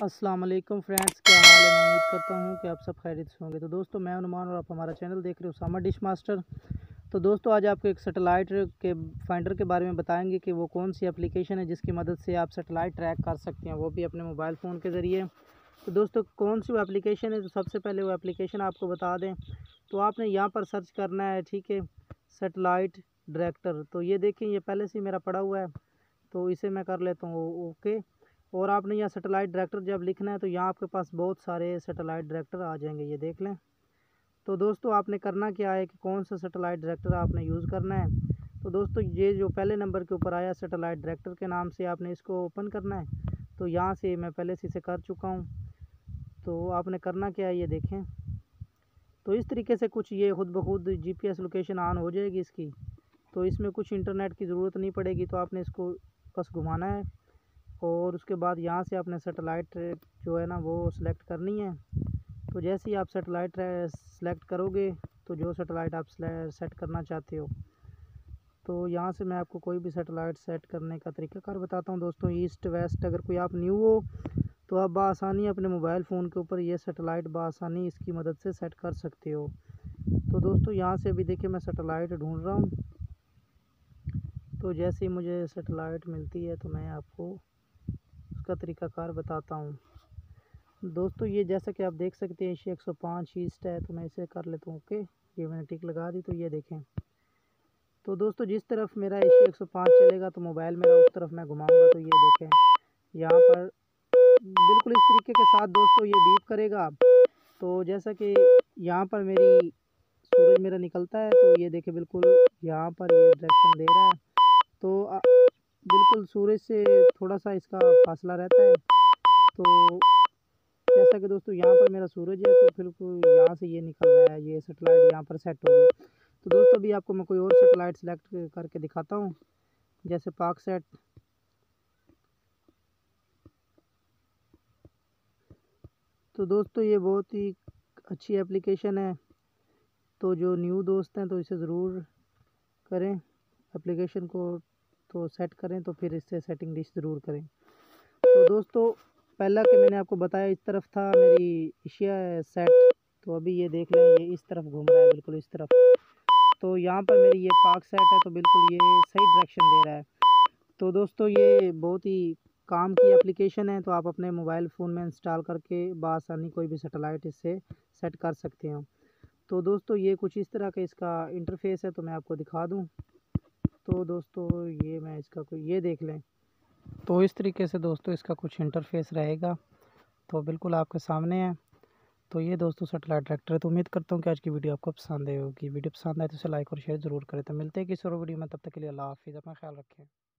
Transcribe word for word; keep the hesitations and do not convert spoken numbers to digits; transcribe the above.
अस्सलाम वालेकुम फ्रेंड्स, क्या हाल है। मैं उम्मीद करता हूँ कि आप सब खैरियत से होंगे। तो दोस्तों, मैं अनुमान और आप हमारा चैनल देख रहे हो उसामा डिश मास्टर। तो दोस्तों, आज आपको एक सैटेलाइट के फाइंडर के बारे में बताएंगे कि वो कौन सी एप्लीकेशन है जिसकी मदद से आप सैटेलाइट ट्रैक कर सकते हैं, वो भी अपने मोबाइल फ़ोन के ज़रिए। तो दोस्तों, कौन सी वो एप्लीकेशन है, तो सबसे पहले वो एप्लीकेशन आपको बता दें तो आपने यहाँ पर सर्च करना है, ठीक है, सैटेलाइट डायरेक्टर। तो ये देखें, ये पहले से ही मेरा पड़ा हुआ है, तो इसे मैं कर लेता हूँ ओके। और आपने यहाँ सैटेलाइट डायरेक्टर जब लिखना है तो यहाँ आपके पास बहुत सारे सैटेलाइट डायरेक्टर आ जाएंगे, ये देख लें। तो दोस्तों, आपने करना क्या है कि कौन सा सैटेलाइट डायरेक्टर आपने यूज़ करना है। तो दोस्तों, ये जो पहले नंबर के ऊपर आया सैटेलाइट डायरेक्टर के नाम से, आपने इसको ओपन करना है। तो यहाँ से मैं पहले से इसे कर चुका हूँ। तो आपने करना क्या है, ये देखें। तो इस तरीके से कुछ ये खुद ब खुद G P S location on हो जाएगी इसकी। तो इसमें कुछ इंटरनेट की ज़रूरत नहीं पड़ेगी। तो आपने इसको बस घुमाना है और उसके बाद यहाँ से आपने सैटेलाइट जो है ना वो सिलेक्ट करनी है। तो जैसे ही आप सैटेलाइट सेलेक्ट करोगे, तो जो सैटेलाइट आप सेट करना चाहते हो, तो यहाँ से मैं आपको कोई भी सैटेलाइट सेट करने का तरीकाकार बताता हूँ। दोस्तों, ईस्ट वेस्ट, अगर कोई आप न्यू हो तो आप बआसानी अपने मोबाइल फ़ोन के ऊपर ये सैटेलाइट बआसानी इसकी मदद से सेट कर सकते हो। तो दोस्तों, यहाँ से अभी देखिए मैं सैटेलाइट ढूंढ रहा हूँ। तो जैसे ही मुझे सैटेलाइट मिलती है तो मैं आपको उसका तरीकाकार बताता हूँ। दोस्तों, ये जैसा कि आप देख सकते हैं एशिया एक सौ पाँच ईस्ट है, तो मैं इसे कर लेता हूँ ओके। ये मैंने टिक लगा दी। तो ये देखें, तो दोस्तों जिस तरफ मेरा एशिया एक सौ पाँच चलेगा तो मोबाइल मेरा उस तरफ मैं घुमाऊंगा। तो ये देखें, यहाँ पर बिल्कुल इस तरीके के साथ दोस्तों ये बीप करेगा। तो जैसा कि यहाँ पर मेरी सूरज मेरा निकलता है, तो ये देखें बिल्कुल यहाँ पर ये डायरेक्शन दे रहा है। तो आ, बिल्कुल सूरज से थोड़ा सा इसका फासला रहता है। तो जैसा कि दोस्तों यहाँ पर मेरा सूरज है, तो बिल्कुल यहाँ से ये निकल रहा है, ये सैटेलाइट यहाँ पर सेट होगी। तो दोस्तों, अभी आपको मैं कोई और सैटेलाइट सेलेक्ट करके दिखाता हूँ, जैसे पाक सेट। तो दोस्तों, ये बहुत ही अच्छी एप्लीकेशन है। तो जो न्यू दोस्त हैं तो इसे ज़रूर करें एप्लीकेशन को, तो सेट करें, तो फिर इससे सेटिंग डिश ज़रूर करें। तो दोस्तों, पहला कि मैंने आपको बताया इस तरफ था मेरी एशिया सेट। तो अभी ये देख लें, ये इस तरफ घूम रहा है, बिल्कुल इस तरफ। तो यहाँ पर मेरी ये पाक सेट है, तो बिल्कुल ये सही डायरेक्शन दे रहा है। तो दोस्तों, ये बहुत ही काम की एप्लीकेशन है। तो आप अपने मोबाइल फ़ोन में इंस्टॉल करके बआसानी कोई भी सैटेलाइट इससे सेट कर सकते हो। तो दोस्तों, ये कुछ इस तरह का इसका इंटरफेस है, तो मैं आपको दिखा दूँ। तो दोस्तों, ये मैं इसका कोई ये देख लें, तो इस तरीके से दोस्तों इसका कुछ इंटरफेस रहेगा, तो बिल्कुल आपके सामने है। तो ये दोस्तों सैटेलाइट डायरेक्टर है। तो उम्मीद करता हूँ कि आज की वीडियो आपको पसंद आई होगी। वीडियो पसंद आए तो इसे लाइक और शेयर ज़रूर करें। तो मिलते हैं किसी और वीडियो में, तब तक के लिए अल्लाह हाफिज़, अपना ख्याल रखें।